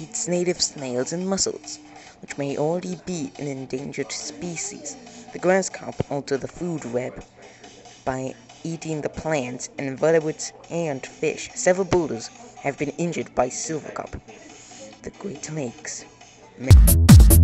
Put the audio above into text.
eats native snails and mussels, which may already be an endangered species. The grasshopper alters the food web by eating the plants and invertebrates and fish. Several boulders have been injured by silvercup. The Great Lakes.